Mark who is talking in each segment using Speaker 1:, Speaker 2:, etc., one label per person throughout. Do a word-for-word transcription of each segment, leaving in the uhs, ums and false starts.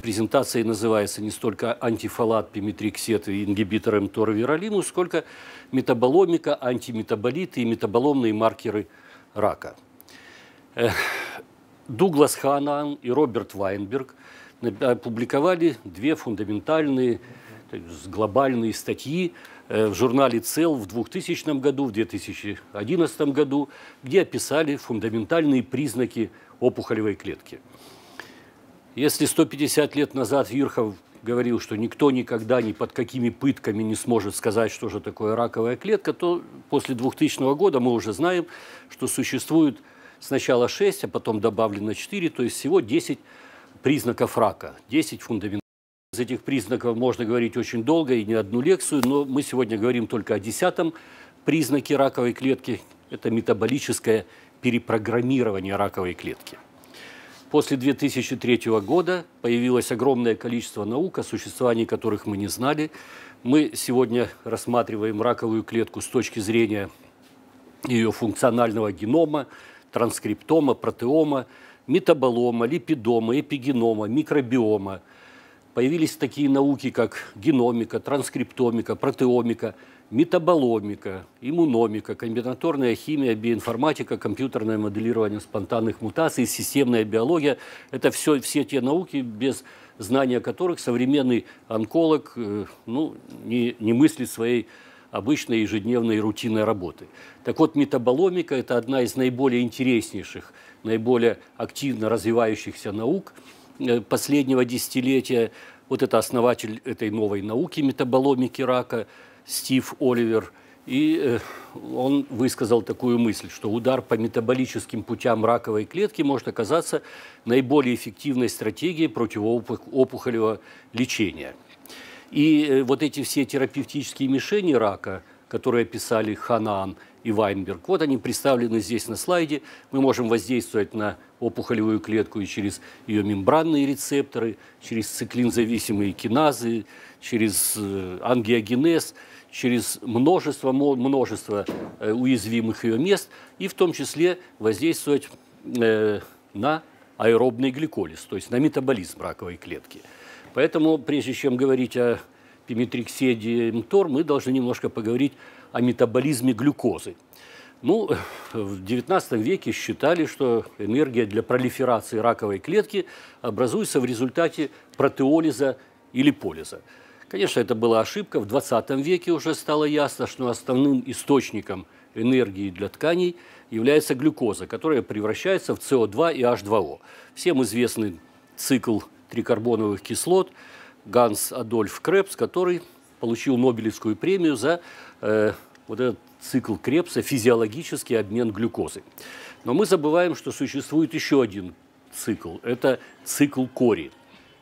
Speaker 1: презентация называется не столько антифолат, пиметриксет и ингибитор мтор виролимус, сколько метаболомика, антиметаболиты и метаболомные маркеры рака. Дуглас Ханаан и Роберт Вайнберг опубликовали две фундаментальные глобальные статьи в журнале Cell в двухтысячном году, в две тысячи одиннадцатом году, где описали фундаментальные признаки опухолевой клетки. Если сто пятьдесят лет назад Вирхов говорил, что никто никогда ни под какими пытками не сможет сказать, что же такое раковая клетка, то после двухтысячного года мы уже знаем, что существует сначала шесть, а потом добавлено четыре, то есть всего десять признаков рака, десять фундаментальных. Из этих признаков можно говорить очень долго и не одну лекцию, но мы сегодня говорим только о десятом признаке раковой клетки. Это метаболическое перепрограммирование раковой клетки. После две тысячи третьего года появилось огромное количество наук, о существовании которых мы не знали. Мы сегодня рассматриваем раковую клетку с точки зрения ее функционального генома, транскриптома, протеома, метаболома, липидома, эпигенома, микробиома. Появились такие науки, как геномика, транскриптомика, протеомика, метаболомика, иммуномика, комбинаторная химия, биоинформатика, компьютерное моделирование спонтанных мутаций, системная биология. Это все, все те науки, без знания которых современный онколог ну, не, не мыслит своей обычной ежедневной рутинной работы. Так вот, метаболомика – это одна из наиболее интереснейших, наиболее активно развивающихся наук последнего десятилетия. Вот это основатель этой новой науки метаболомики рака Стив Оливер. И э, он высказал такую мысль, что удар по метаболическим путям раковой клетки может оказаться наиболее эффективной стратегией противоопухолевого лечения. И э, вот эти все терапевтические мишени рака, которые описали Ханаан и Вайнберг, вот они представлены здесь на слайде. Мы можем воздействовать на опухолевую клетку и через ее мембранные рецепторы, через циклинзависимые киназы, через э, ангиогенез, через множество, множество э, уязвимых ее мест, и в том числе воздействовать э, на аэробный гликолиз, то есть на метаболизм раковой клетки. Поэтому, прежде чем говорить о пиметрикседе мтор, мы должны немножко поговорить о метаболизме глюкозы. Ну, в девятнадцатом веке считали, что энергия для пролиферации раковой клетки образуется в результате протеолиза или липолиза. Конечно, это была ошибка. В двадцатом веке уже стало ясно, что основным источником энергии для тканей является глюкоза, которая превращается в це о два и аш два о. Всем известный цикл трикарбоновых кислот Ганс Адольф Кребс, который получил Нобелевскую премию за э, вот этот цикл Кребса, физиологический обмен глюкозы. Но мы забываем, что существует еще один цикл. Это цикл Кори.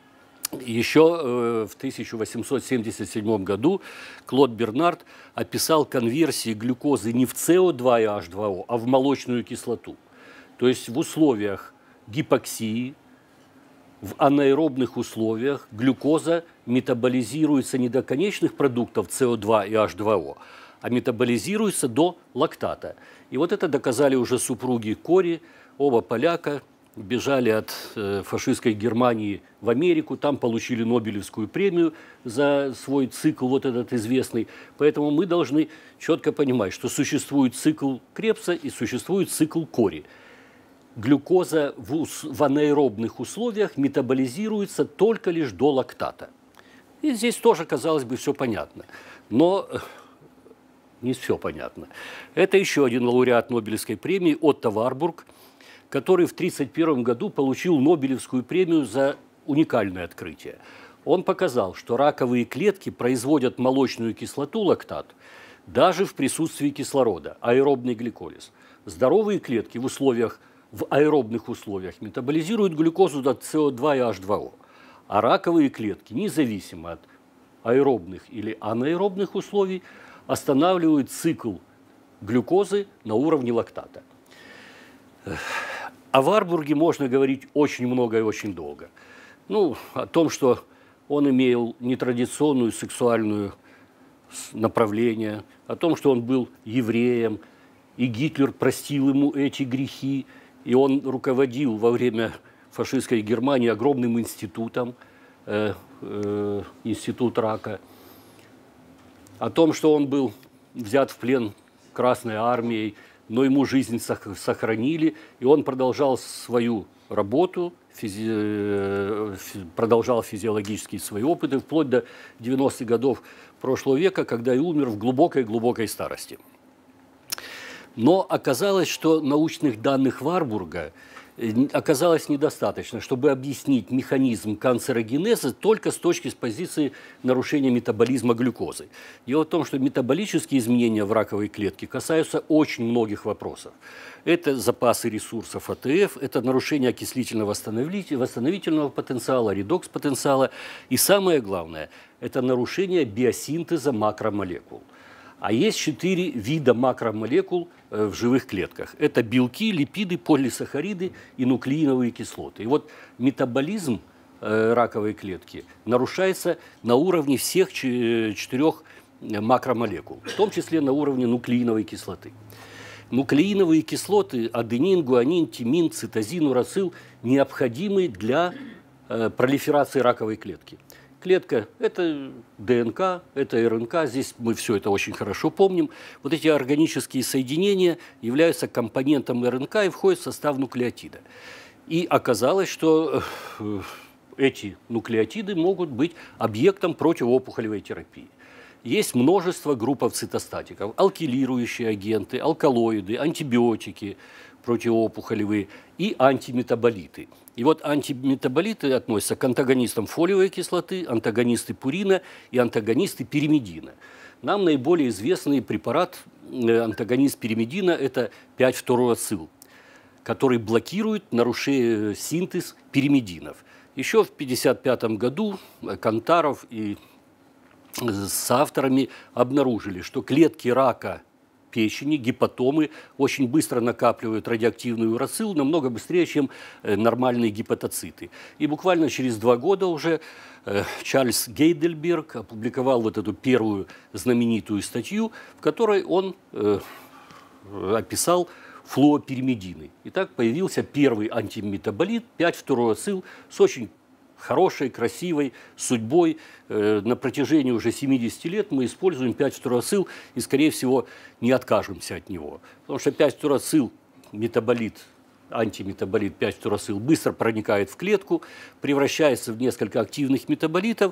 Speaker 1: Еще э, в тысяча восемьсот семьдесят седьмом году Клод Бернард описал конверсии глюкозы не в це о два и аш два о, а в молочную кислоту. То есть в условиях гипоксии, в анаэробных условиях глюкоза метаболизируется не до конечных продуктов це о два и аш два о, а метаболизируется до лактата. И вот это доказали уже супруги Кори, оба поляка, бежали от э, фашистской Германии в Америку, там получили Нобелевскую премию за свой цикл, вот этот известный. Поэтому мы должны четко понимать, что существует цикл Кребса и существует цикл Кори. Глюкоза в, в анаэробных условиях метаболизируется только лишь до лактата. И здесь тоже, казалось бы, все понятно. Но не все понятно. Это еще один лауреат Нобелевской премии Отто Варбург, который в тысяча девятьсот тридцать первом году получил Нобелевскую премию за уникальное открытие. Он показал, что раковые клетки производят молочную кислоту, лактат, даже в присутствии кислорода, аэробный гликолиз. Здоровые клетки в условиях, в аэробных условиях метаболизируют глюкозу до це о два и аш два о, а раковые клетки, независимо от аэробных или анаэробных условий, останавливают цикл глюкозы на уровне лактата. О Варбурге можно говорить очень много и очень долго. Ну, о том, что он имел нетрадиционную сексуальную направление, о том, что он был евреем, и Гитлер простил ему эти грехи, и он руководил во время фашистской Германии огромным институтом э, э, Институт рака, о том, что он был взят в плен Красной армией, но ему жизнь сохранили, и он продолжал свою работу, физи... продолжал физиологические свои опыты вплоть до девяностых годов прошлого века, когда и умер в глубокой-глубокой старости. Но оказалось, что научных данных Варбурга оказалось недостаточно, чтобы объяснить механизм канцерогенеза только с точки с позиции нарушения метаболизма глюкозы. Дело в том, что метаболические изменения в раковой клетке касаются очень многих вопросов. Это запасы ресурсов А Т Ф, это нарушение окислительно-восстановительного потенциала, редокс-потенциала. И самое главное, это нарушение биосинтеза макромолекул. А есть четыре вида макромолекул в живых клетках. Это белки, липиды, полисахариды и нуклеиновые кислоты. И вот метаболизм раковой клетки нарушается на уровне всех четырех макромолекул, в том числе на уровне нуклеиновой кислоты. Нуклеиновые кислоты, аденин, гуанин, тимин, цитозин, урацил, необходимы для пролиферации раковой клетки. Клетка – это Д Н К, это Р Н К, здесь мы все это очень хорошо помним. Вот эти органические соединения являются компонентом Р Н К и входят в состав нуклеотида. И оказалось, что эти нуклеотиды могут быть объектом противоопухолевой терапии. Есть множество групп цитостатиков, алкилирующие агенты, алкалоиды, антибиотики противоопухолевые и антиметаболиты. И вот антиметаболиты относятся к антагонистам фолиевой кислоты, антагонисты пурина и антагонисты пиримидина. Нам наиболее известный препарат, антагонист пиримидина, это пять фторуацил, который блокирует нарушение синтез пиримидинов. Еще в тысяча девятьсот пятьдесят пятом году Кантаров и с авторами обнаружили, что клетки рака печени, гепатомы очень быстро накапливают радиоактивный урацил, намного быстрее, чем нормальные гепатоциты. И буквально через два года уже Чарльз Гейдельберг опубликовал вот эту первую знаменитую статью, в которой он описал флуопиримидины. И так появился первый антиметаболит, пять фторуацил, с очень хорошей, красивой судьбой. На протяжении уже семидесяти лет мы используем пять фторуацил и, скорее всего, не откажемся от него. Потому что пять фторуацил, метаболит, антиметаболит пять фторуацил быстро проникает в клетку, превращается в несколько активных метаболитов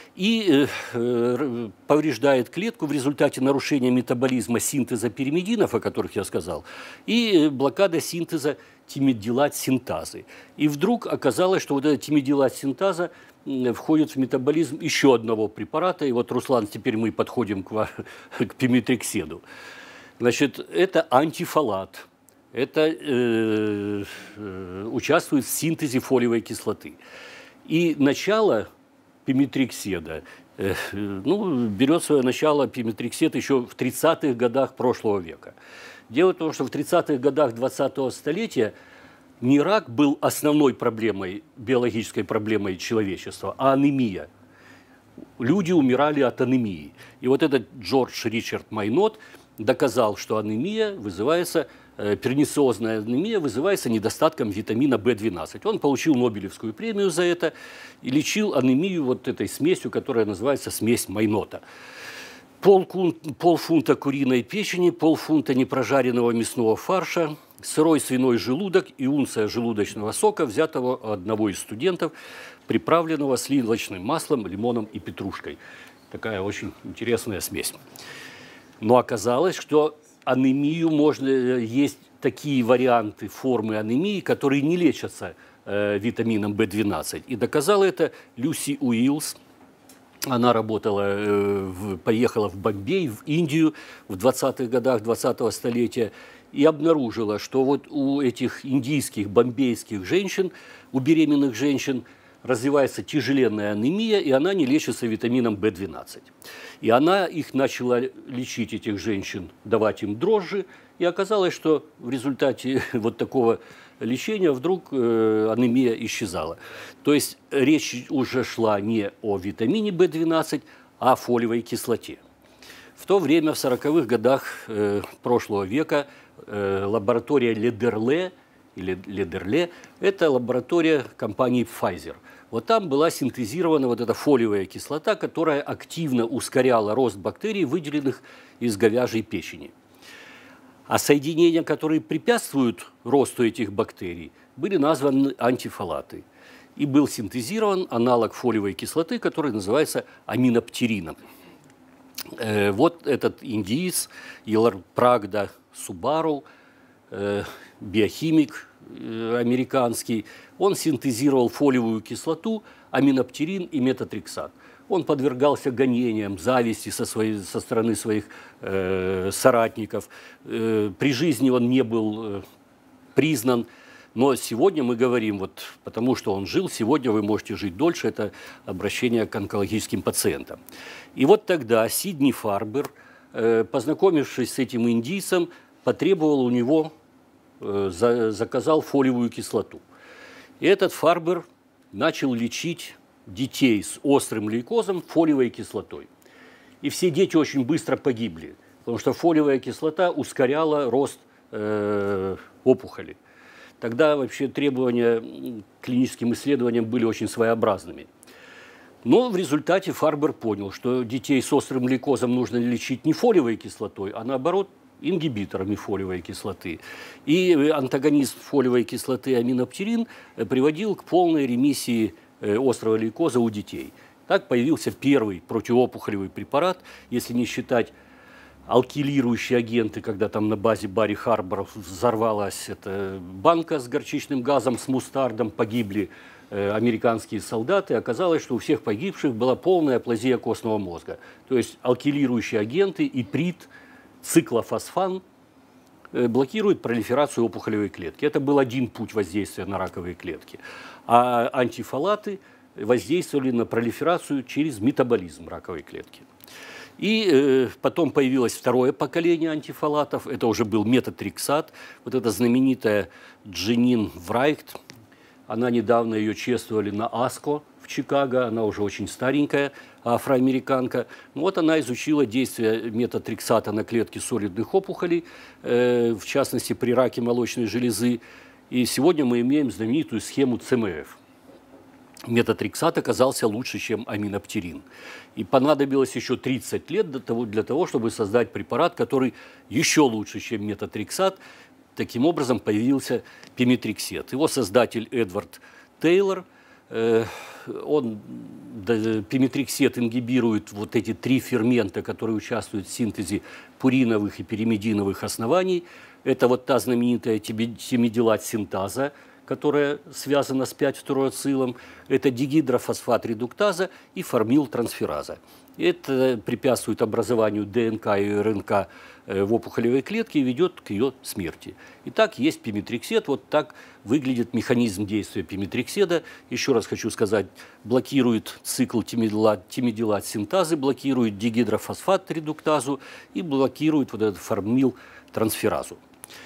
Speaker 1: и э, повреждает клетку в результате нарушения метаболизма синтеза пиримидинов, о которых я сказал, и блокада синтеза тимидилат-синтазы. И вдруг оказалось, что вот эта тимидилат-синтаза входит в метаболизм еще одного препарата. И вот, Руслан, теперь мы подходим к, к пиметрикседу. Значит, это антифолат. Это э, э, участвует в синтезе фолиевой кислоты. И начало пиметрикседа, э, ну, берет свое начало пиметриксед еще в тридцатых годах прошлого века. Дело в том, что в тридцатых годах двадцатого столетия не рак был основной проблемой, биологической проблемой человечества, а анемия. Люди умирали от анемии. И вот этот Джордж Ричард Майнот доказал, что анемия вызывается, э, пернициозная анемия вызывается недостатком витамина В двенадцать. Он получил Нобелевскую премию за это и лечил анемию вот этой смесью, которая называется смесь Майнота. Пол, полфунта куриной печени, полфунта непрожаренного мясного фарша, сырой свиной желудок и унция желудочного сока, взятого у одного из студентов, приправленного сливочным маслом, лимоном и петрушкой. Такая очень интересная смесь. Но оказалось, что анемию можно, есть такие варианты формы анемии, которые не лечатся э, витамином В двенадцать. И доказала это Люси Уиллс. Она работала, э, поехала в Бомбей, в Индию в двадцатых годах двадцатого столетия и обнаружила, что вот у этих индийских, бомбейских женщин, у беременных женщин развивается тяжеленная анемия, и она не лечится витамином В двенадцать. И она их начала лечить, этих женщин, давать им дрожжи, и оказалось, что в результате вот такого лечения вдруг э, анемия исчезала. То есть речь уже шла не о витамине В двенадцать, а о фолиевой кислоте. В то время, в сороковых годах э, прошлого века, э, лаборатория Ледерле или Ледерле, это лаборатория компании Pfizer. Вот там была синтезирована вот эта фолиевая кислота, которая активно ускоряла рост бактерий, выделенных из говяжьей печени. А соединения, которые препятствуют росту этих бактерий, были названы антифолаты. И был синтезирован аналог фолиевой кислоты, который называется аминоптерином. Э, вот этот индиец Яларпрагда Субару, э, биохимик э, американский, он синтезировал фолиевую кислоту, аминоптерин и метотрексат. Он подвергался гонениям, зависти со, своей, со стороны своих э, соратников. Э, при жизни он не был э, признан. Но сегодня мы говорим, вот, потому что он жил, сегодня вы можете жить дольше, это обращение к онкологическим пациентам. И вот тогда Сидни Фарбер, э, познакомившись с этим индийцем, потребовал у него, э, за, заказал фолиевую кислоту. И этот Фарбер начал лечить детей с острым лейкозом фолиевой кислотой. И все дети очень быстро погибли, потому что фолиевая кислота ускоряла рост э, опухоли. Тогда вообще требования к клиническим исследованиям были очень своеобразными. Но в результате Фарбер понял, что детей с острым лейкозом нужно лечить не фолиевой кислотой, а наоборот ингибиторами фолиевой кислоты. И антагонист фолиевой кислоты аминоптерин приводил к полной ремиссии острого лейкоза у детей. Так появился первый противоопухолевый препарат, если не считать алкилирующие агенты, когда там на базе Барри Харбора взорвалась эта банка с горчичным газом, с мустардом, погибли э, американские солдаты. Оказалось, что у всех погибших была полная аплазия костного мозга. То есть алкилирующие агенты, иприт, циклофосфан э, блокируют пролиферацию опухолевой клетки. Это был один путь воздействия на раковые клетки. А антифолаты воздействовали на пролиферацию через метаболизм раковой клетки. И э, потом появилось второе поколение антифолатов, это уже был метотрексат, вот эта знаменитая Дженнин Врайхт, она недавно ее чествовали на АСКО в Чикаго, она уже очень старенькая, афроамериканка. Вот она изучила действие метотрексата на клетки солидных опухолей, э, в частности при раке молочной железы, и сегодня мы имеем знаменитую схему Цэ Эм Эф. Метотрексат оказался лучше, чем аминоптерин. И понадобилось еще тридцать лет для того, для того, чтобы создать препарат, который еще лучше, чем метотрексат. Таким образом появился пиметрексет. Его создатель Эдвард Тейлор, э, он, да, пиметрексет ингибирует вот эти три фермента, которые участвуют в синтезе пуриновых и пиримидиновых оснований. Это вот та знаменитая тимидилат-синтаза, которая связана с пять-фторуацилом, это дигидрофосфат-редуктаза и формилтрансфераза. Это препятствует образованию Дэ Эн Ка и Эр Эн Ка в опухолевой клетке и ведет к ее смерти. Итак, есть пиметрексет, вот так выглядит механизм действия пиметрекседа. Еще раз хочу сказать, блокирует цикл тимидилат-синтазы, блокирует дигидрофосфат-редуктазу и блокирует вот этот формилтрансферазу.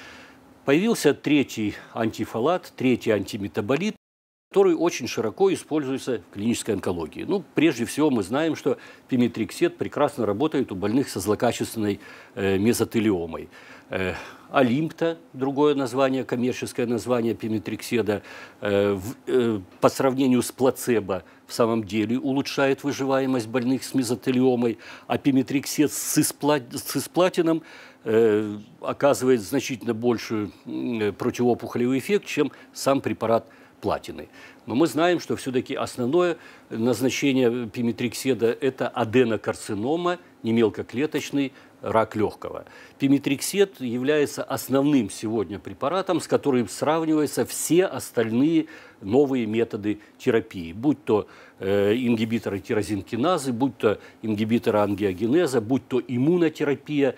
Speaker 1: Появился третий антифолат, третий антиметаболит, который очень широко используется в клинической онкологии. Ну, прежде всего мы знаем, что пиметрексет прекрасно работает у больных со злокачественной э, мезотелиомой. Э, Алимпта, другое название, коммерческое название пиметрекседа, э, в, э, по сравнению с плацебо в самом деле улучшает выживаемость больных с мезотелиомой, а пиметрексет с, cisплат, с цисплатином э, оказывает значительно больший э, противоопухолевый эффект, чем сам препарат платины. Но мы знаем, что все-таки основное назначение пиметрекседа – это аденокарцинома, немелкоклеточный рак легкого. Пиметрексед является основным сегодня препаратом, с которым сравниваются все остальные новые методы терапии, будь то э, ингибиторы тирозинкиназы, будь то ингибиторы ангиогенеза, будь то иммунотерапия.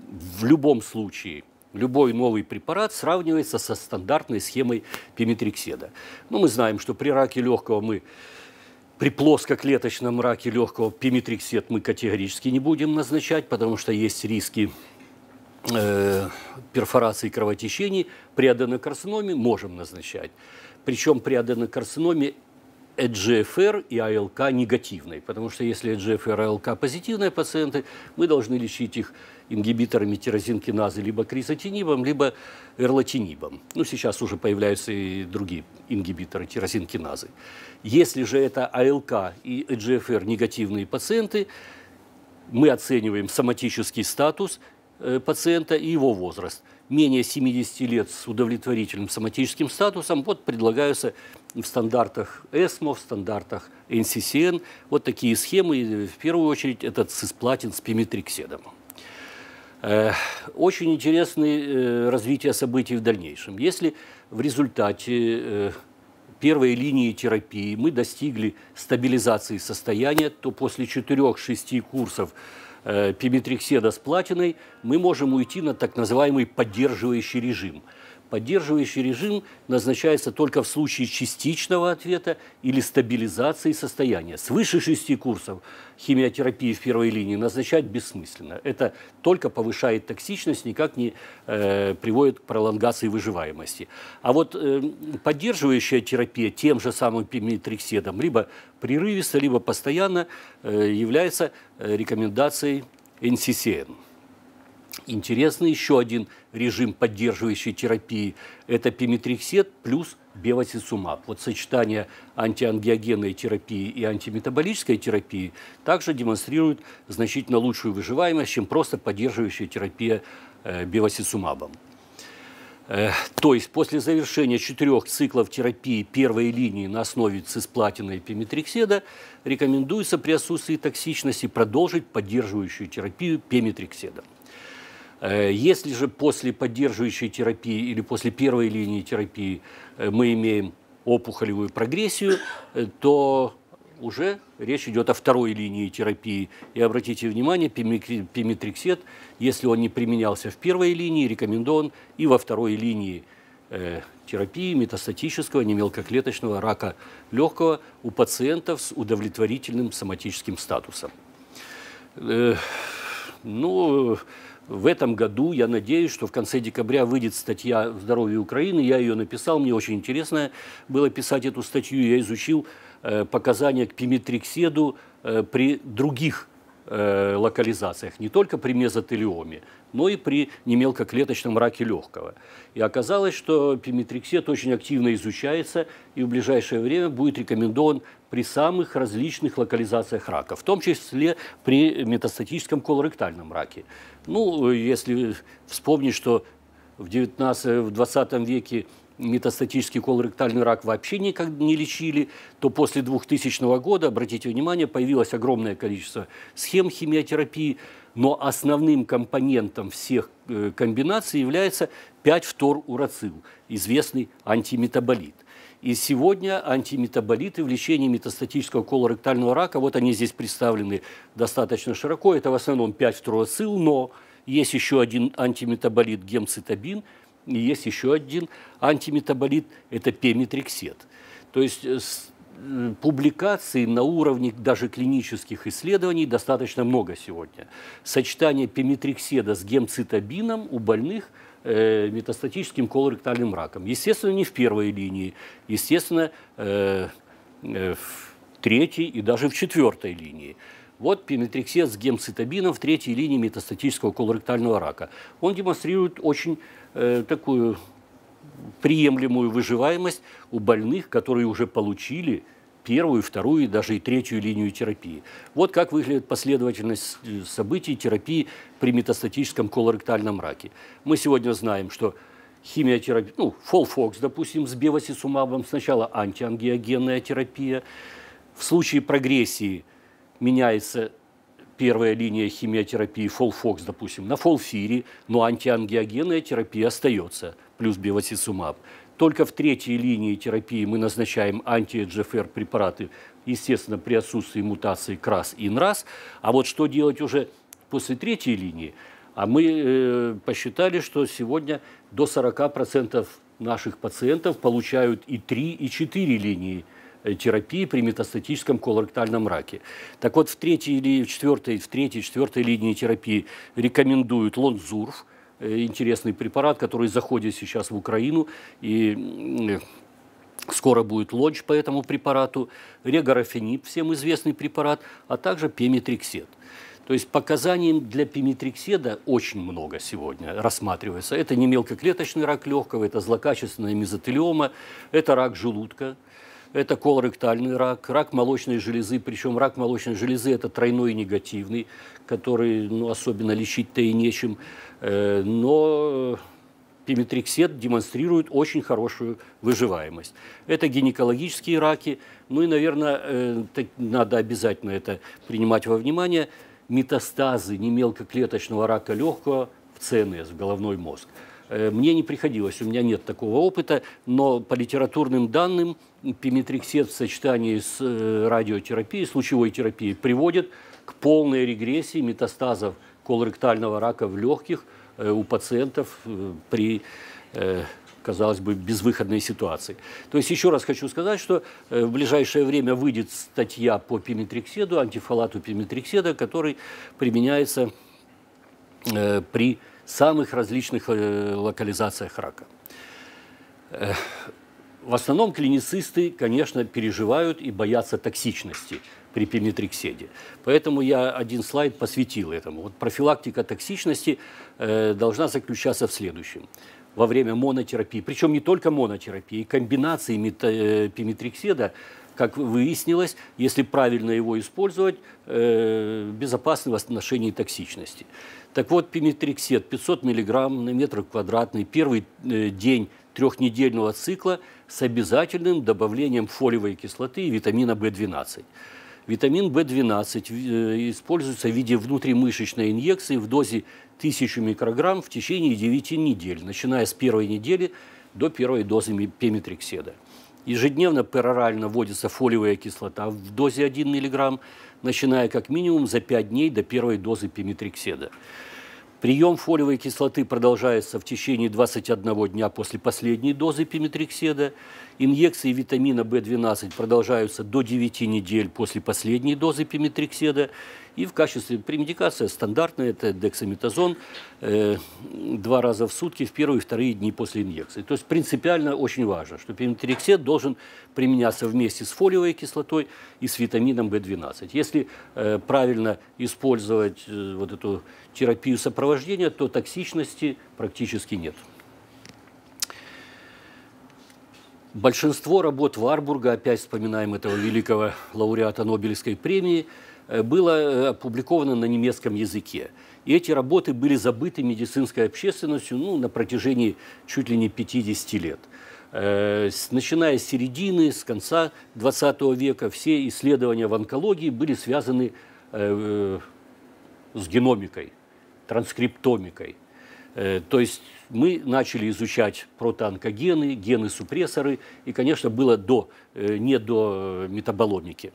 Speaker 1: В любом случае любой новый препарат сравнивается со стандартной схемой пиметрекседа. Но мы знаем, что при раке легкого мы, при плоскоклеточном раке легкого пиметрексед мы категорически не будем назначать, потому что есть риски э, перфорации кровотечений. При аденокарциноме можем назначать. Причем при аденокарциноме и джи эф эр и а эл ка негативной. Потому что если и джи эф эр и а эл ка позитивные пациенты, мы должны лечить их ингибиторами тирозинкиназы либо кризотинибом, либо эрлатинибом. Ну, сейчас уже появляются и другие ингибиторы тирозинкиназы. Если же это а эл ка и и джи эф эр негативные пациенты, мы оцениваем соматический статус пациента и его возраст. Менее семидесяти лет с удовлетворительным соматическим статусом вот предлагаются в стандартах эсмо, в стандартах эн си си эн вот такие схемы. В первую очередь это цисплатин с пиметрикседом. Очень интересное развитие событий в дальнейшем. Если в результате первой линии терапии мы достигли стабилизации состояния, то после четырёх-шести курсов пиметрикседа с платиной мы можем уйти на так называемый поддерживающий режим. Поддерживающий режим назначается только в случае частичного ответа или стабилизации состояния. Свыше шести курсов химиотерапии в первой линии назначать бессмысленно. Это только повышает токсичность, никак не э, приводит к пролонгации выживаемости. А вот э, поддерживающая терапия тем же самым пиметрикседом либо прерывисто, либо постоянно э, является э, рекомендацией эн си си эн. Интересный еще один режим поддерживающей терапии – это пиметриксед плюс бевацизумаб. Вот сочетание антиангиогенной терапии и антиметаболической терапии также демонстрирует значительно лучшую выживаемость, чем просто поддерживающая терапия э, бевацизумабом. Э, то есть после завершения четырех циклов терапии первой линии на основе цисплатина и пиметрикседа рекомендуется при отсутствии токсичности продолжить поддерживающую терапию пиметрикседом. Если же после поддерживающей терапии или после первой линии терапии мы имеем опухолевую прогрессию, то уже речь идет о второй линии терапии. И обратите внимание, пиметриксед, если он не применялся в первой линии, рекомендован и во второй линии терапии метастатического немелкоклеточного рака легкого у пациентов с удовлетворительным соматическим статусом. Ну, в этом году, я надеюсь, что в конце декабря выйдет статья в «Здоровье Украины». Я ее написал, мне очень интересно было писать эту статью. Я изучил э, показания к пиметрикседу э, при других э, локализациях, не только при мезотелиоме, но и при немелкоклеточном раке легкого. И оказалось, что пиметриксед очень активно изучается и в ближайшее время будет рекомендован при самых различных локализациях рака, в том числе при метастатическом колоректальном раке. Ну, если вспомнить, что в девятнадцатом, в двадцатом веке метастатический колоректальный рак вообще никак не лечили, то после двухтысячного года, обратите внимание, появилось огромное количество схем химиотерапии, но основным компонентом всех комбинаций является пять фтор-урацил, известный антиметаболит. И сегодня антиметаболиты в лечении метастатического колоректального рака, вот они здесь представлены достаточно широко, это в основном пять фтор-урацил, но есть еще один антиметаболит гемцитабин, и есть еще один антиметаболит, это пиметриксед. То есть публикаций на уровне даже клинических исследований достаточно много сегодня. Сочетание пиметрикседа с гемцитабином у больных э, метастатическим колоректальным раком. Естественно, не в первой линии, естественно, э, э, в третьей и даже в четвертой линии. Вот пиметриксед с гемцитабином в третьей линии метастатического колоректального рака. Он демонстрирует очень э, такую приемлемую выживаемость у больных, которые уже получили первую, вторую и даже и третью линию терапии. Вот как выглядит последовательность событий терапии при метастатическом колоректальном раке. Мы сегодня знаем, что химиотерапия, ну, фолфокс, допустим, с бевацизумабом, сначала антиангиогенная терапия. В случае прогрессии меняется первая линия химиотерапии фолфокс, допустим, на фолфири, но антиангиогенная терапия остается, плюс бевацизумаб. Только в третьей линии терапии мы назначаем анти-и джи эф эр препараты, естественно, при отсутствии мутации крас и нрас. А вот что делать уже после третьей линии? А мы э, посчитали, что сегодня до сорока процентов наших пациентов получают и три, и четыре линии терапии при метастатическом колоректальном раке. Так вот, в третьей или в четвертой, в третьей, четвертой линии терапии рекомендуют лонзурф, интересный препарат, который заходит сейчас в Украину и Скоро будет лонч по этому препарату, регорафениб, всем известный препарат, а также пемитриксет. То есть показаний для пемитрикседа очень много сегодня рассматривается. Это не мелкоклеточный рак легкого, это злокачественная мезотелиома, это рак желудка, это колоректальный рак, рак молочной железы. Причем рак молочной железы – это тройной негативный, который ну, особенно лечить-то и нечем. Но пемитриксет демонстрирует очень хорошую выживаемость. Это гинекологические раки. Ну и, наверное, надо обязательно это принимать во внимание – метастазы немелкоклеточного рака легкого в ЦНС, в головной мозг. Мне не приходилось, у меня нет такого опыта, но по литературным данным пемитриксет в сочетании с радиотерапией, с лучевой терапией приводит к полной регрессии метастазов колоректального рака в легких у пациентов при, казалось бы, безвыходной ситуации. То есть еще раз хочу сказать, что в ближайшее время выйдет статья по пемитрикседу, антифолату пемитрикседа, который применяется при самых различных локализациях рака. В основном клиницисты, конечно, переживают и боятся токсичности при пемитрикседе. Поэтому я один слайд посвятил этому. Вот профилактика токсичности должна заключаться в следующем. Во время монотерапии, причем не только монотерапии, комбинации пемитрикседа, как выяснилось, если правильно его использовать, безопасны в отношении токсичности. Так вот, пемитриксед пятьсот миллиграмм на метр квадратный, первый день трехнедельного цикла с обязательным добавлением фолиевой кислоты и витамина В двенадцать. Витамин В двенадцать используется в виде внутримышечной инъекции в дозе тысячу микрограмм в течение девяти недель, начиная с первой недели до первой дозы пемитрикседа. Ежедневно перорально вводится фолиевая кислота в дозе один миллиграмм, начиная как минимум за пять дней до первой дозы пемитрикседа. Прием фолиевой кислоты продолжается в течение двадцати одного дня после последней дозы пемитрикседа. Инъекции витамина В двенадцать продолжаются до девяти недель после последней дозы пемитрикседа. И в качестве премедикация стандартная – это дексаметазон э, два раза в сутки в первые и вторые дни после инъекции. То есть принципиально очень важно, что пемитриксед должен применяться вместе с фолиевой кислотой и с витамином В двенадцать. Если э, правильно использовать э, вот эту терапию сопровождения, то токсичности практически нет. Большинство работ Варбурга, опять вспоминаем этого великого лауреата Нобелевской премии, было опубликовано на немецком языке. И эти работы были забыты медицинской общественностью ну, на протяжении чуть ли не пятидесяти лет. Начиная с середины, с конца двадцатого века, все исследования в онкологии были связаны с геномикой, транскриптомикой. То есть мы начали изучать протоонкогены, гены-супрессоры, и, конечно, было до, не до метаболомики.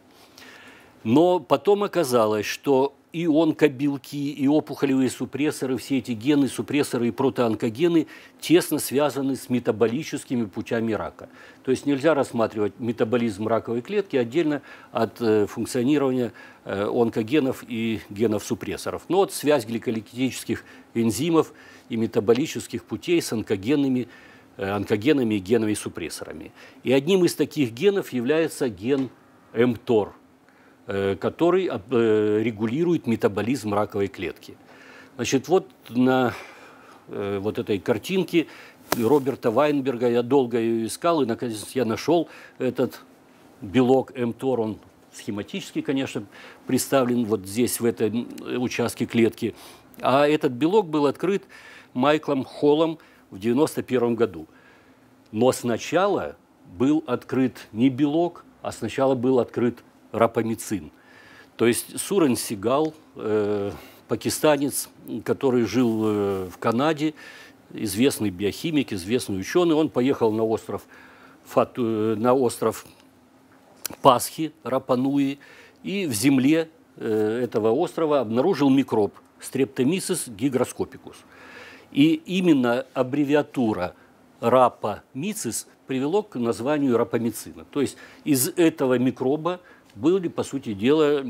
Speaker 1: Но потом оказалось, что и онкобелки, и опухолевые супрессоры, все эти гены, супрессоры и протоонкогены тесно связаны с метаболическими путями рака. То есть нельзя рассматривать метаболизм раковой клетки отдельно от э, функционирования э, онкогенов и генов-супрессоров. Но вот связь гликолитических энзимов и метаболических путей с онкогенными, э, онкогенами и генами-супрессорами. И одним из таких генов является ген мтор, который регулирует метаболизм раковой клетки. Значит, вот на вот этой картинке Роберта Вайнберга я долго ее искал, и наконец я нашел этот белок мтор. Он схематически, конечно, представлен вот здесь, в этом участке клетки. А этот белок был открыт Майклом Холлом в девяносто первом году. Но сначала был открыт не белок, а сначала был открыт рапамицин. То есть Сурен Сигал, э, пакистанец, который жил э, в Канаде, известный биохимик, известный ученый, он поехал на остров, Фату, на остров Пасхи, Рапануи, и в земле э, этого острова обнаружил микроб стрептомицис гигроскопикус. И именно аббревиатура рапамицис привело к названию рапамицина. То есть из этого микроба был ли, по сути дела,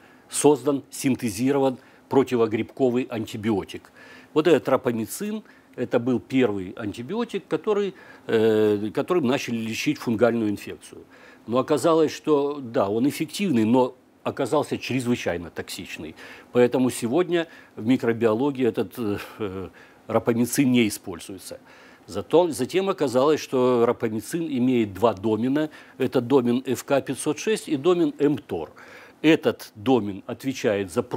Speaker 1: создан, синтезирован противогрибковый антибиотик. Вот этот рапамицин это был первый антибиотик, который, э, которым начали лечить фунгальную инфекцию. Но оказалось, что да, он эффективный, но оказался чрезвычайно токсичный. Поэтому сегодня в микробиологии этот э, рапамицин не используется. Зато, затем оказалось, что рапамицин имеет два домена. Это домен эф ка пятьсот шесть и домен мтор. Этот домен отвечает за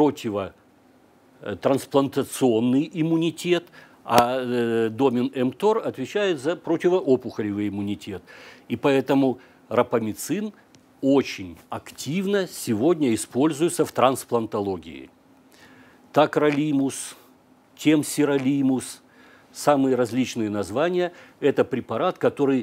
Speaker 1: противотрансплантационный иммунитет, а э, домен мтор отвечает за противоопухолевый иммунитет. И поэтому рапамицин очень активно сегодня используется в трансплантологии. Такролимус, темсиролимус, самые различные названия. Это препарат, который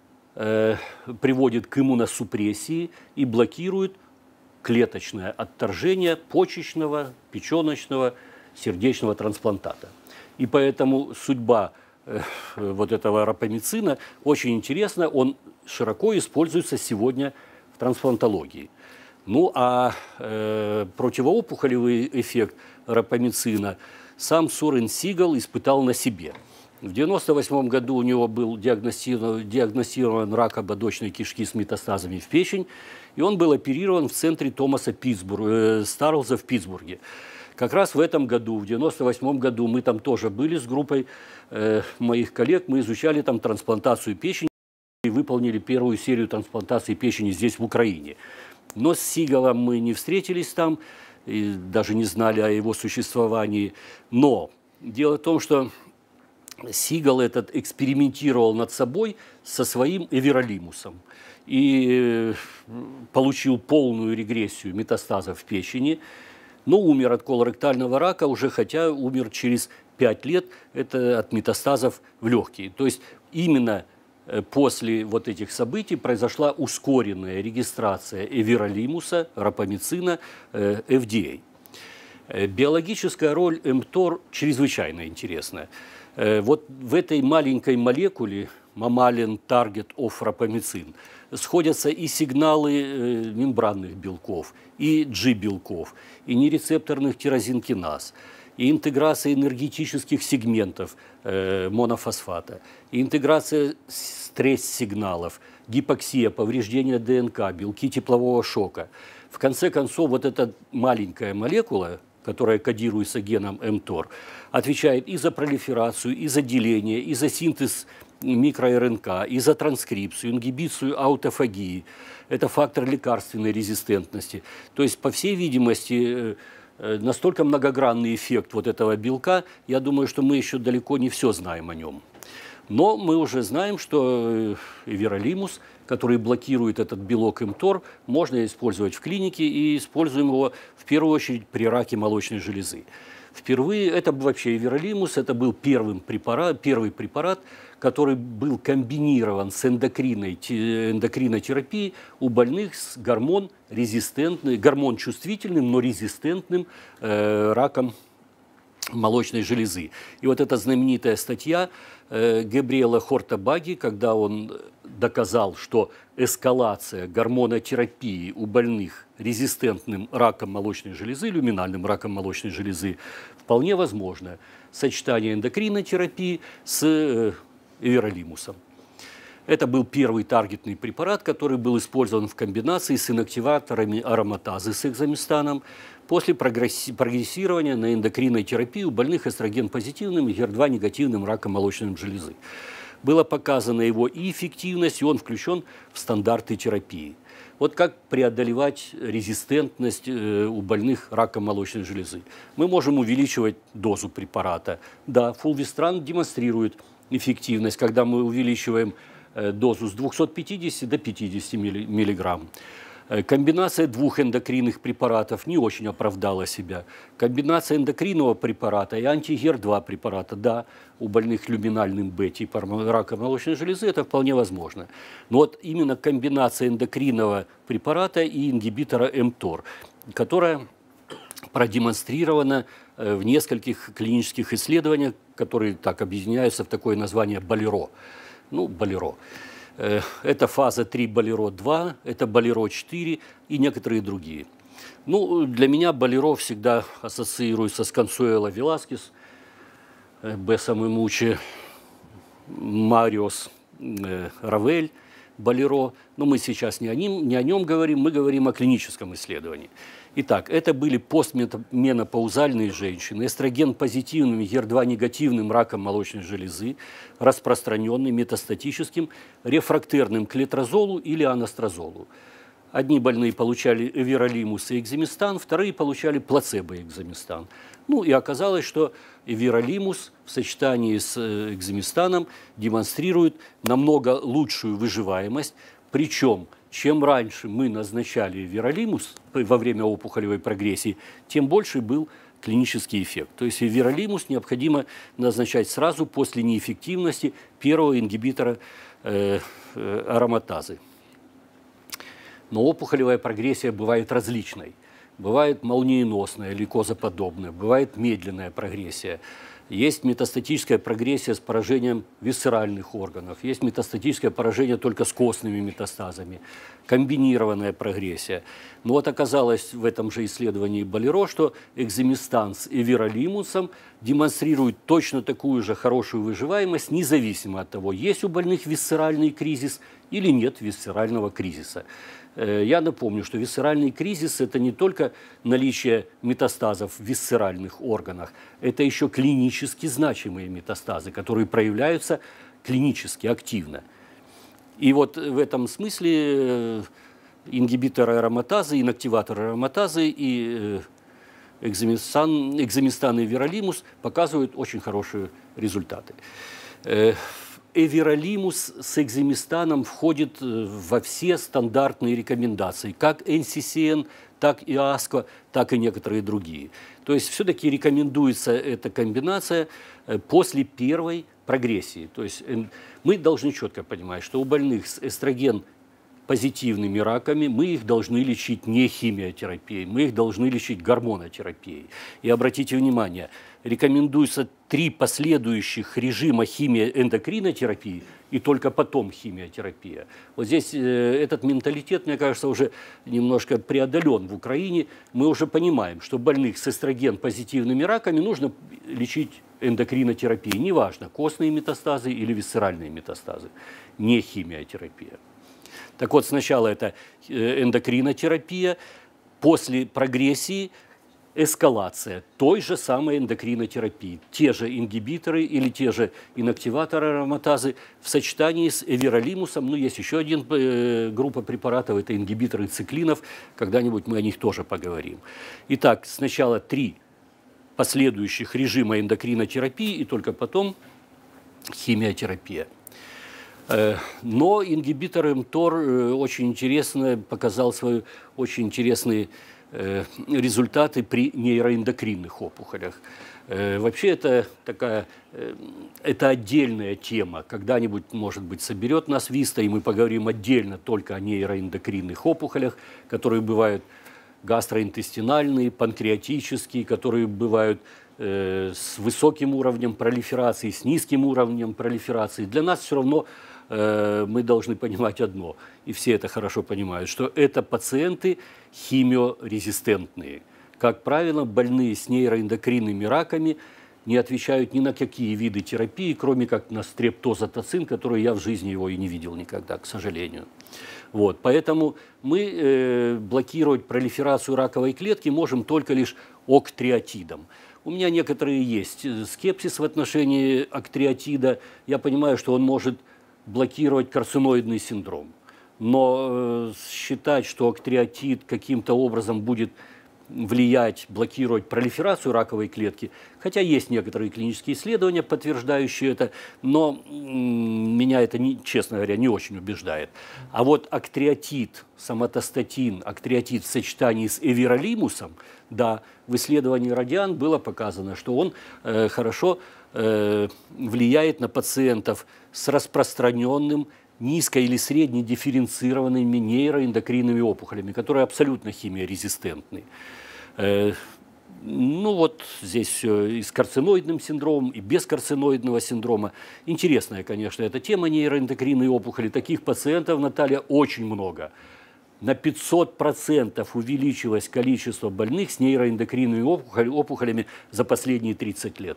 Speaker 1: э, приводит к иммуносупрессии и блокирует клеточное отторжение почечного, печеночного, сердечного трансплантата. И поэтому судьба э, вот этого рапамицина очень интересна. Он широко используется сегодня в трансплантологии. Ну а э, противоопухолевый эффект рапамицина сам Сорен Сигал испытал на себе. В девяносто восьмом году у него был диагностирован, диагностирован рак ободочной кишки с метастазами в печень, и он был оперирован в центре Томаса Питтсбург, э, Старлза в Питтсбурге. Как раз в этом году, в девяносто восьмом году, мы там тоже были с группой э, моих коллег, мы изучали там трансплантацию печени и выполнили первую серию трансплантации печени здесь, в Украине. Но с Сигалом мы не встретились там, и даже не знали о его существовании. Но дело в том, что Сигал этот экспериментировал над собой со своим эверолимусом и получил полную регрессию метастазов в печени, но умер от колоректального рака уже, хотя умер через пять лет, это от метастазов в легкие. То есть именно после вот этих событий произошла ускоренная регистрация эверолимуса, рапамицина, эф ди эй. Биологическая роль мтор чрезвычайно интересная. Вот в этой маленькой молекуле mammalian target of rapamycin сходятся и сигналы мембранных белков, и G-белков, и нерецепторных тирозинкиназ, и интеграция энергетических сегментов э, монофосфата, и интеграция стресс-сигналов, гипоксия, повреждение ДНК, белки теплового шока. В конце концов, вот эта маленькая молекула, которая кодируется геном мтор, отвечает и за пролиферацию, и за деление, и за синтез микро-РНК, и за транскрипцию, ингибицию аутофагии. Это фактор лекарственной резистентности. То есть, по всей видимости, настолько многогранный эффект вот этого белка, я думаю, что мы еще далеко не все знаем о нем. Но мы уже знаем, что эверолимус, который блокирует этот белок мтор, можно использовать в клинике, и используем его в первую очередь при раке молочной железы. Впервые, это вообще эверолимус, это был первым препарат, первый препарат, который был комбинирован с эндокринной, эндокринотерапией у больных с гормон резистентным, гормон чувствительным, но резистентным э, раком молочной железы. И вот эта знаменитая статья э, Габриэла Хорта-Баги, когда он доказал, что эскалация гормонотерапии у больных резистентным раком молочной железы, люминальным раком молочной железы, вполне возможно. Сочетание эндокринотерапии с э, эверолимусом. Это был первый таргетный препарат, который был использован в комбинации с инактиваторами ароматазы с экзаместаном после прогрессирования на эндокринной терапии у больных эстроген-позитивным и гер два негативным раком молочной железы. Была показана его и эффективность, и он включен в стандарты терапии. Вот как преодолевать резистентность у больных раком молочной железы. Мы можем увеличивать дозу препарата. Да, фулвестран демонстрирует эффективность, когда мы увеличиваем дозу с двухсот пятидесяти до пятидесяти миллиграмм. Комбинация двух эндокринных препаратов не очень оправдала себя. Комбинация эндокринного препарата и антигер два препарата, да, у больных люминальным Б типа рака молочной железы это вполне возможно. Но вот именно комбинация эндокринного препарата и ингибитора мтор, которая продемонстрирована в нескольких клинических исследованиях, которые так объединяются в такое название Болеро. Ну, Болеро. Это фаза три Болеро два, это Болеро четыре и некоторые другие. Ну, для меня Болеро всегда ассоциируется с Консуэло Веласкес. Бесом и Мучи, Мариос, э, Равель, Болеро. Но мы сейчас не о, ним, не о нем говорим, мы говорим о клиническом исследовании. Итак, это были постменопаузальные женщины, эстроген-позитивным, Е Р два негативным раком молочной железы, распространенным метастатическим, рефрактерным к летрозолу или анастрозолу. Одни больные получали эвиролимус и экземестан, вторые получали плацебо-экземестан. Ну и оказалось, что эвиролимус в сочетании с экземестаном демонстрирует намного лучшую выживаемость. Причем, чем раньше мы назначали эвиролимус во время опухолевой прогрессии, тем больше был клинический эффект. То есть эвиролимус необходимо назначать сразу после неэффективности первого ингибитора э, э, ароматазы. Но опухолевая прогрессия бывает различной. Бывает молниеносная, лейкозоподобная, бывает медленная прогрессия. Есть метастатическая прогрессия с поражением висцеральных органов, есть метастатическое поражение только с костными метастазами, комбинированная прогрессия. Но вот оказалось в этом же исследовании Болеро, что экземестан с эвиролимусом демонстрирует точно такую же хорошую выживаемость, независимо от того, есть у больных висцеральный кризис или нет висцерального кризиса. Я напомню, что висцеральный кризис – это не только наличие метастазов в висцеральных органах, это еще клинически значимые метастазы, которые проявляются клинически активно. И вот в этом смысле ингибиторы ароматазы, инактиваторы ароматазы и экземестан, экземестан и эвиролимус показывают очень хорошие результаты. Эвиролимус с экземестаном входит во все стандартные рекомендации, как эн си си эн, так и АСКО, так и некоторые другие. То есть все-таки рекомендуется эта комбинация после первой прогрессии. То есть мы должны четко понимать, что у больных с эстроген позитивными раками мы их должны лечить не химиотерапией, мы их должны лечить гормонотерапией. И обратите внимание, рекомендуется три последующих режима химиоэндокринотерапии и только потом химиотерапия. Вот здесь э, этот менталитет, мне кажется, уже немножко преодолен в Украине. Мы уже понимаем, что больных с эстроген-позитивными раками нужно лечить эндокринотерапией. Неважно, костные метастазы или висцеральные метастазы, не химиотерапия. Так вот, сначала это эндокринотерапия, после прогрессии эскалация той же самой эндокринотерапии. Те же ингибиторы или те же инактиваторы ароматазы в сочетании с эвиролимусом. Ну, есть еще один э, группа препаратов, это ингибиторы циклинов. Когда-нибудь мы о них тоже поговорим. Итак, сначала три последующих режима эндокринотерапии и только потом химиотерапия. Но ингибитор МТОР очень интересно показал свои очень интересные результаты при нейроэндокринных опухолях. Вообще это такая, это отдельная тема. Когда-нибудь, может быть, соберет нас Виста, и мы поговорим отдельно только о нейроэндокринных опухолях, которые бывают гастроинтестинальные, панкреатические, которые бывают э, с высоким уровнем пролиферации, с низким уровнем пролиферации. Для нас все равно э, мы должны понимать одно, и все это хорошо понимают, что это пациенты химиорезистентные. Как правило, больные с нейроэндокринными раками не отвечают ни на какие виды терапии, кроме как на стрептозотоцин, который я в жизни его и не видел никогда, к сожалению. Вот, поэтому мы э, блокировать пролиферацию раковой клетки можем только лишь октриатидом. У меня некоторые есть скепсис в отношении октриатида. Я понимаю, что он может блокировать карциноидный синдром. Но э, считать, что октриатид каким-то образом будет влиять, блокировать пролиферацию раковой клетки, хотя есть некоторые клинические исследования, подтверждающие это, но меня это, не, честно говоря, не очень убеждает. А вот октриатид, соматостатин, октриатид в сочетании с эвиролимусом, да, в исследовании Радиан было показано, что он э, хорошо э, влияет на пациентов с распространенным низко- или среднедифференцированными нейроэндокринными опухолями, которые абсолютно химиорезистентны. Э, ну вот здесь все и с карциноидным синдромом, и без карциноидного синдрома. Интересная, конечно, эта тема нейроэндокринные опухоли. Таких пациентов, Наталья, очень много. На пятьсот процентов увеличилось количество больных с нейроэндокринными опухолями за последние тридцать лет.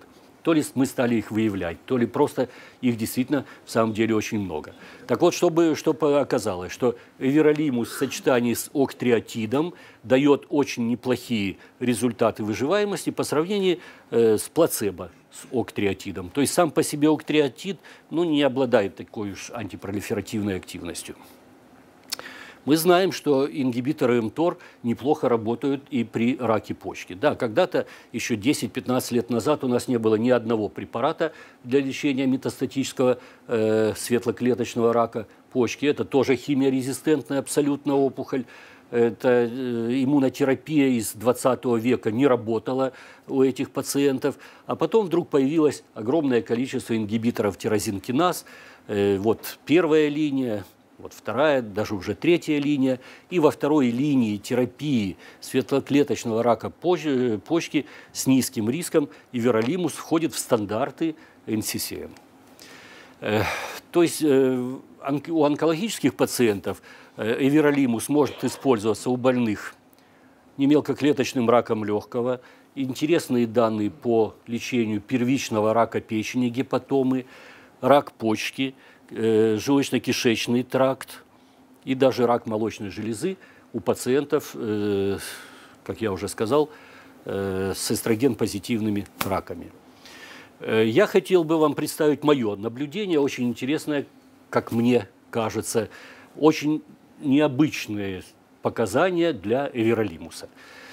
Speaker 1: То ли мы стали их выявлять, то ли просто их действительно в самом деле очень много. Так вот, чтобы, чтобы оказалось, что эверолимус в сочетании с октриотидом дает очень неплохие результаты выживаемости по сравнению э, с плацебо, с октриотидом. То есть сам по себе октриотид ну, не обладает такой уж антипролиферативной активностью. Мы знаем, что ингибиторы МТОР неплохо работают и при раке почки. Да, когда-то, еще десять-пятнадцать лет назад, у нас не было ни одного препарата для лечения метастатического э, светлоклеточного рака почки. Это тоже химиорезистентная абсолютно опухоль. Это э, иммунотерапия из двадцатого века не работала у этих пациентов. А потом вдруг появилось огромное количество ингибиторов тирозинкиназ. Э, вот первая линия. Вот вторая, даже уже третья линия. И во второй линии терапии светлоклеточного рака почки с низким риском эверолимус входит в стандарты эн си си эм. Э, то есть э, у онкологических пациентов эверолимус может использоваться у больных немелкоклеточным раком легкого. Интересные данные по лечению первичного рака печени, гепатомы, рак почки, желудочно-кишечный тракт и даже рак молочной железы у пациентов, э, как я уже сказал, э, с эстроген-позитивными раками. Э, я хотел бы вам представить мое наблюдение, очень интересное, как мне кажется, очень необычные показания для эверолимуса.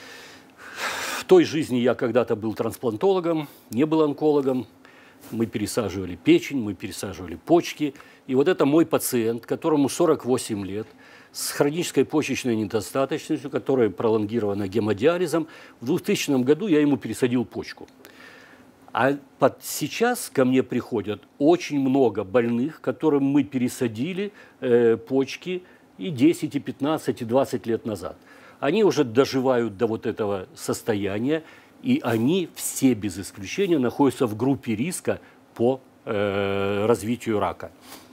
Speaker 1: В той жизни я когда-то был трансплантологом, не был онкологом. Мы пересаживали печень, мы пересаживали почки. И вот это мой пациент, которому сорок восемь лет, с хронической почечной недостаточностью, которая пролонгирована гемодиализом. В двухтысячном году я ему пересадил почку. А под сейчас ко мне приходят очень много больных, которым мы пересадили э, почки и десять, и пятнадцать, и двадцать лет назад. Они уже доживают до вот этого состояния. И они все без исключения находятся в группе риска по э, развитию рака.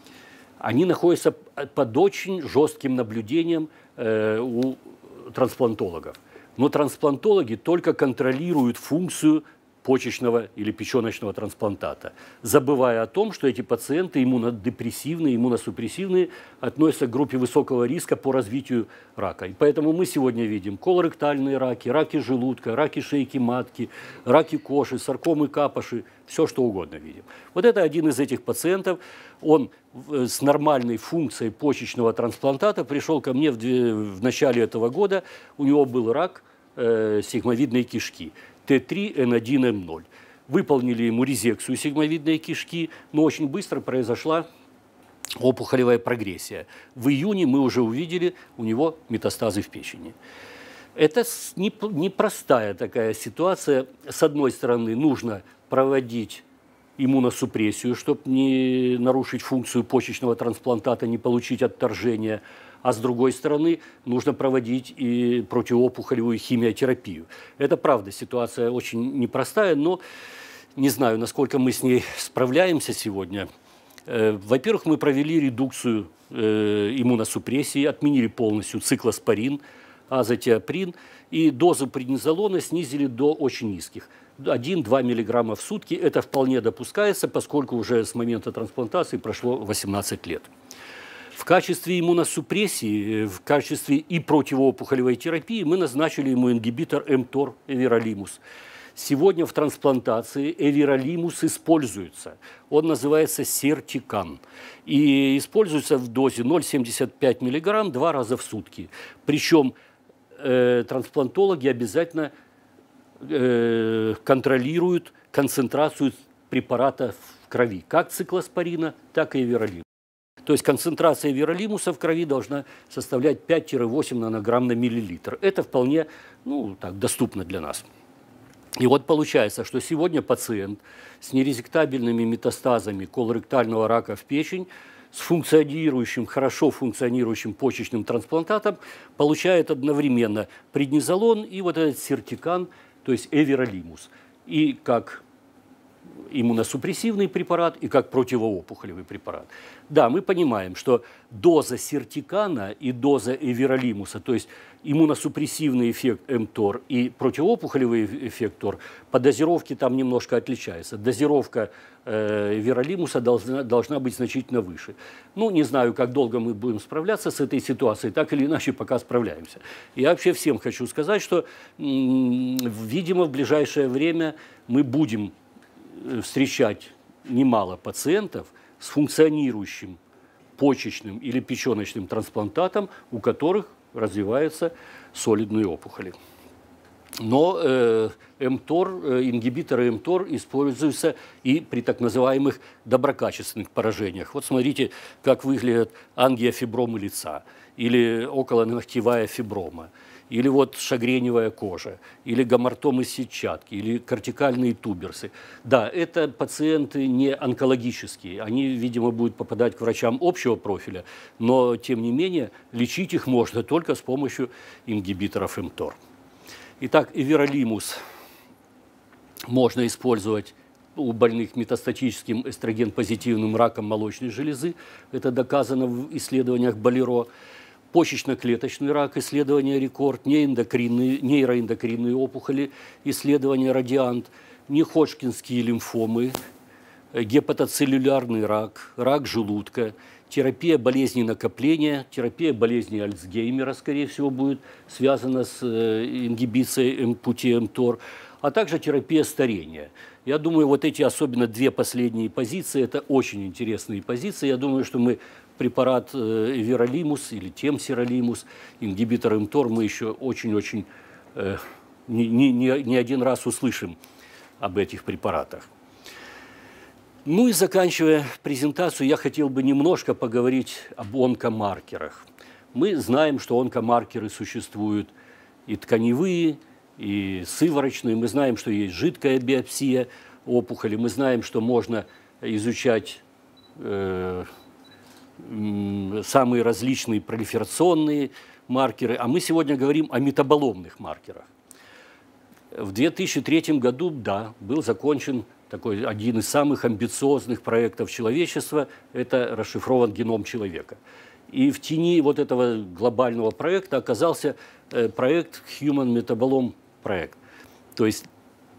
Speaker 1: Они находятся под очень жестким наблюдением э, у трансплантологов. Но трансплантологи только контролируют функцию почечного или печеночного трансплантата, забывая о том, что эти пациенты иммунодепрессивные, иммуносупрессивные, относятся к группе высокого риска по развитию рака. И поэтому мы сегодня видим колоректальные раки, раки желудка, раки шейки матки, раки кожи, саркомы капоши, все что угодно видим. Вот это один из этих пациентов. Он с нормальной функцией почечного трансплантата пришел ко мне в, в начале этого года. У него был рак э, сигмовидной кишки. Т три Н один М ноль. Выполнили ему резекцию сигмовидной кишки, но очень быстро произошла опухолевая прогрессия. В июне мы уже увидели у него метастазы в печени. Это непростая такая ситуация. С одной стороны, нужно проводить иммуносупрессию, чтобы не нарушить функцию почечного трансплантата, не получить отторжения. А с другой стороны, нужно проводить и противоопухолевую химиотерапию. Это правда, ситуация очень непростая, но не знаю, насколько мы с ней справляемся сегодня. Во-первых, мы провели редукцию иммуносупрессии, отменили полностью циклоспорин, азотиоприн, и дозу преднизолона снизили до очень низких. один-два миллиграмма в сутки. Это вполне допускается, поскольку уже с момента трансплантации прошло восемнадцать лет. В качестве иммуносупрессии, в качестве и противоопухолевой терапии мы назначили ему ингибитор МТОР эверолимус. Сегодня в трансплантации эверолимус используется. Он называется сертикан. И используется в дозе ноль целых семьдесят пять миллиграмм два раза в сутки. Причем э, трансплантологи обязательно э, контролируют концентрацию препарата в крови. Как циклоспорина, так и эверолимуса. То есть концентрация эверолимуса в крови должна составлять пять-восемь нанограмм на миллилитр. Это вполне ну, так, доступно для нас. И вот получается, что сегодня пациент с нерезектабельными метастазами колоректального рака в печень, с функционирующим, хорошо функционирующим почечным трансплантатом, получает одновременно преднизолон и вот этот сертикан, то есть эверолимус. И как иммуносупрессивный препарат, и как противоопухолевый препарат. Да, мы понимаем, что доза сертикана и доза эверолимуса, то есть иммуносупрессивный эффект МТОР и противоопухолевый эффект ТОР по дозировке там немножко отличается. Дозировка э, веролимуса должна, должна быть значительно выше. Ну, не знаю, как долго мы будем справляться с этой ситуацией, так или иначе пока справляемся. Я вообще всем хочу сказать, что, видимо, в ближайшее время мы будем встречать немало пациентов с функционирующим почечным или печеночным трансплантатом, у которых развиваются солидные опухоли. Но э, МТОР, э, ингибиторы МТОР используются и при так называемых доброкачественных поражениях. Вот смотрите, как выглядят ангиофибромы лица, или околоногтевая фиброма, или вот шагреневая кожа, или гамартомы сетчатки, или кортикальные туберсы. Да, это пациенты не онкологические, они, видимо, будут попадать к врачам общего профиля, но, тем не менее, лечить их можно только с помощью ингибиторов МТОР. Итак, эверолимус можно использовать у больных метастатическим эстроген-позитивным раком молочной железы. Это доказано в исследованиях Болеро. Почечно-клеточный рак, исследование «Рекорд», неэндокринные, нейроэндокринные опухоли, исследование «Радиант», неходжкинские лимфомы, гепатоцеллюлярный рак, рак желудка, терапия болезней накопления, терапия болезней Альцгеймера, скорее всего, будет связана с ингибицией пути МТОР, а также терапия старения. Я думаю, вот эти особенно две последние позиции, это очень интересные позиции. Я думаю, что мы препарат эверолимус или темсиролимус, ингибитор МТОР, мы еще очень-очень э, не, не, не один раз услышим об этих препаратах. Ну и заканчивая презентацию, я хотел бы немножко поговорить об онкомаркерах. Мы знаем, что онкомаркеры существуют и тканевые, и сывороточные. Мы знаем, что есть жидкая биопсия опухоли. Мы знаем, что можно изучать э, самые различные пролиферационные маркеры. А мы сегодня говорим о метаболомных маркерах. В две тысячи третьем году, да, был закончен такой один из самых амбициозных проектов человечества – это расшифрован геном человека. И в тени вот этого глобального проекта оказался э, проект Human Metabolome проект, то есть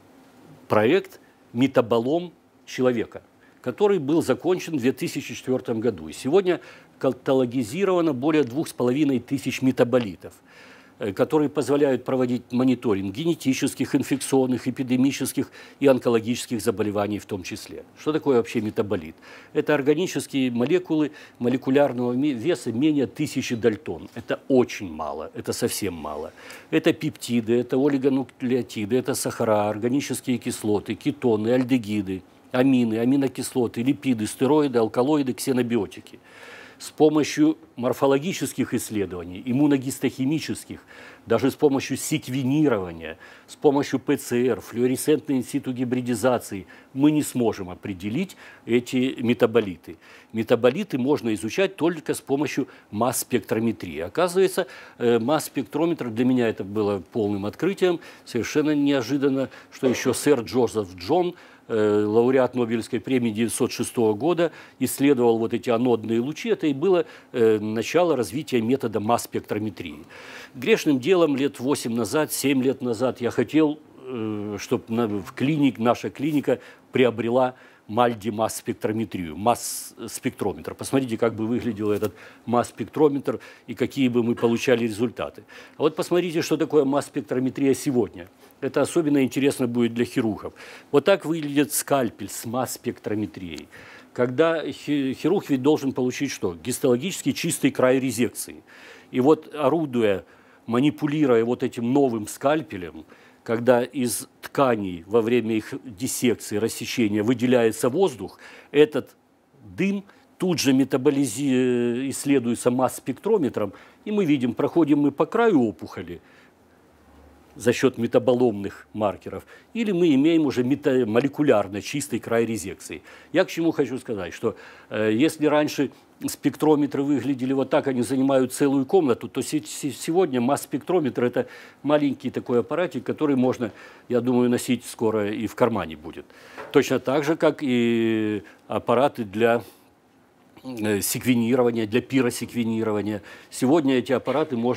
Speaker 1: проект метаболом человека, который был закончен в две тысячи четвёртом году. И сегодня каталогизировано более двух с половиной тысяч метаболитов, которые позволяют проводить мониторинг генетических, инфекционных, эпидемических и онкологических заболеваний в том числе. Что такое вообще метаболит? Это органические молекулы молекулярного веса менее тысячи дальтон. Это очень мало, это совсем мало. Это пептиды, это олигонуклеотиды, это сахара, органические кислоты, кетоны, альдегиды, амины, аминокислоты, липиды, стероиды, алкалоиды, ксенобиотики. С помощью морфологических исследований, иммуногистохимических, даже с помощью секвенирования, с помощью ПЦР, флуоресцентной инситу гибридизации мы не сможем определить эти метаболиты. Метаболиты можно изучать только с помощью масс-спектрометрии. Оказывается, масс-спектрометр, для меня это было полным открытием, совершенно неожиданно, что еще сэр Джозеф Джон, лауреат Нобелевской премии тысяча девятьсот шестого года, исследовал вот эти анодные лучи. Это и было э, начало развития метода масс-спектрометрии. Грешным делом лет восемь назад, семь лет назад я хотел, э, чтобы на, в клиник, наша клиника приобрела Мальди масс-спектрометрию, масс-спектрометр. Посмотрите, как бы выглядел этот масс-спектрометр и какие бы мы получали результаты. А вот посмотрите, что такое масс-спектрометрия сегодня. Это особенно интересно будет для хирургов. Вот так выглядит скальпель с масс-спектрометрией. Когда хирург ведь должен получить что? Гистологически чистый край резекции. И вот орудуя, манипулируя вот этим новым скальпелем, когда из тканей во время их диссекции, рассечения выделяется воздух, этот дым тут же метаболизи... исследуется масс-спектрометром, и мы видим, проходим мы по краю опухоли за счет метаболомных маркеров, или мы имеем уже мета... молекулярно чистый край резекции. Я к чему хочу сказать, что э, если раньше спектрометры выглядели вот так, они занимают целую комнату, то сегодня масс-спектрометр – это маленький такой аппаратик, который можно, я думаю, носить скоро и в кармане будет. Точно так же, как и аппараты для секвенирования, для пиросеквенирования. Сегодня эти аппараты можно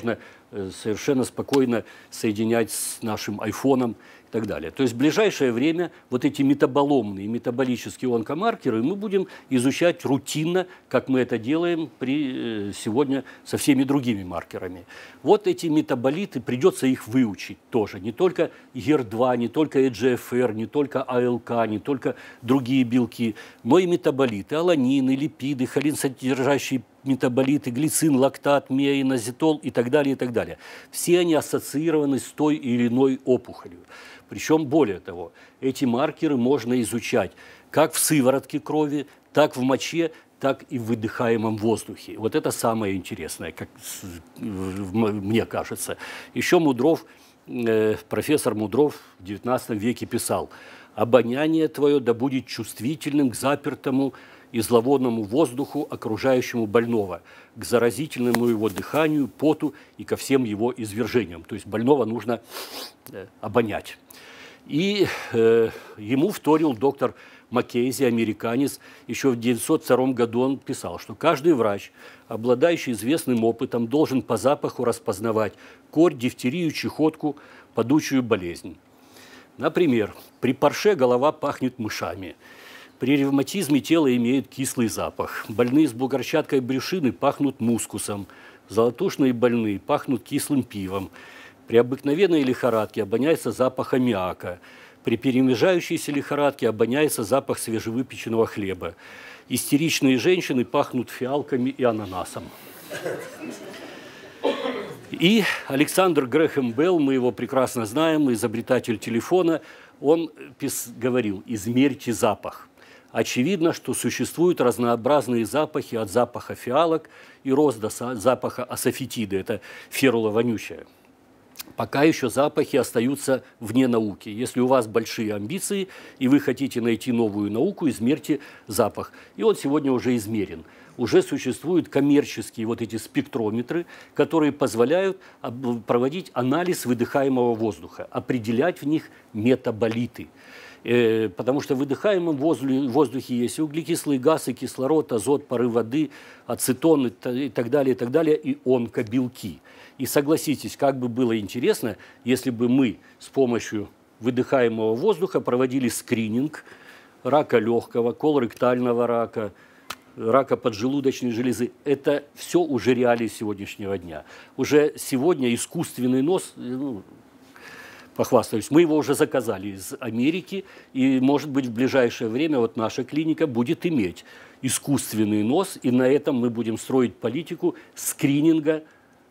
Speaker 1: совершенно спокойно соединять с нашим айфоном и так далее. То есть в ближайшее время вот эти метаболомные, метаболические онкомаркеры мы будем изучать рутинно, как мы это делаем при, сегодня со всеми другими маркерами. Вот эти метаболиты, придется их выучить тоже. Не только и эр два, не только и джи эф эр, не только а эл ка, не только другие белки, но и метаболиты, аланины, липиды, холинсодержащие метаболиты, глицин, лактат, миоинозитол и так далее, и так далее. Все они ассоциированы с той или иной опухолью. Причем, более того, эти маркеры можно изучать как в сыворотке крови, так в моче, так и в выдыхаемом воздухе. Вот это самое интересное, как мне кажется. Еще Мудров, э, профессор Мудров в девятнадцатом веке писал: «Обоняние твое да будет чувствительным к запертому и зловонному воздуху, окружающему больного, к заразительному его дыханию, поту и ко всем его извержениям». То есть больного нужно э, обонять. И э, ему вторил доктор Маккейзи, американец. Еще в тысяча девятьсот втором году он писал, что каждый врач, обладающий известным опытом, должен по запаху распознавать корь, дифтерию, чехотку, падучую болезнь. Например, при парше голова пахнет мышами. При ревматизме тело имеет кислый запах. Больные с бугорчаткой брюшины пахнут мускусом. Золотушные больные пахнут кислым пивом. При обыкновенной лихорадке обоняется запах аммиака. При перемежающейся лихорадке обоняется запах свежевыпеченного хлеба. Истеричные женщины пахнут фиалками и ананасом. И Александр Грэхэм Белл, мы его прекрасно знаем, изобретатель телефона, он говорил: «Измерьте запах». Очевидно, что существуют разнообразные запахи, от запаха фиалок и роз до запаха асафетида, это ферула вонючая. Пока еще запахи остаются вне науки. Если у вас большие амбиции и вы хотите найти новую науку, измерьте запах. И он сегодня уже измерен. Уже существуют коммерческие вот эти спектрометры, которые позволяют проводить анализ выдыхаемого воздуха, определять в них метаболиты. Потому что в выдыхаемом воздухе есть углекислый газ, и кислород, азот, пары воды, ацетон и так далее, и так далее, и онкобелки. И согласитесь, как бы было интересно, если бы мы с помощью выдыхаемого воздуха проводили скрининг рака легкого, колоректального рака, рака поджелудочной железы. Это все уже реалии сегодняшнего дня. Уже сегодня искусственный нос, ну, похвастаюсь, мы его уже заказали из Америки, и, может быть, в ближайшее время вот наша клиника будет иметь искусственный нос, и на этом мы будем строить политику скрининга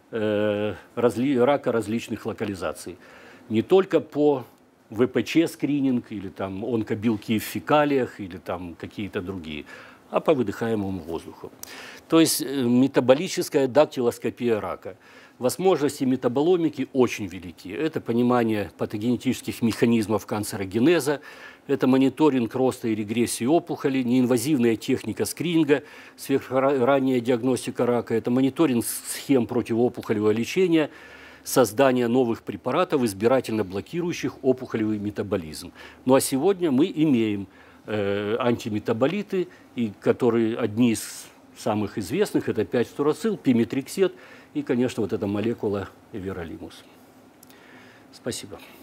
Speaker 1: э, разли, рака различных локализаций. Не только по вэ пэ че скрининг, или там онкобелки в фекалиях, или там какие-то другие, а по выдыхаемому воздуху. То есть метаболическая дактилоскопия рака. Возможности метаболомики очень велики. Это понимание патогенетических механизмов канцерогенеза, это мониторинг роста и регрессии опухоли, неинвазивная техника скрининга, сверхранняя диагностика рака, это мониторинг схем противоопухолевого лечения, создание новых препаратов, избирательно блокирующих опухолевый метаболизм. Ну а сегодня мы имеем э, антиметаболиты, и которые одни из самых известных, это пять фторацил, пиметриксет, и, конечно, вот эта молекула эверолимус. Спасибо.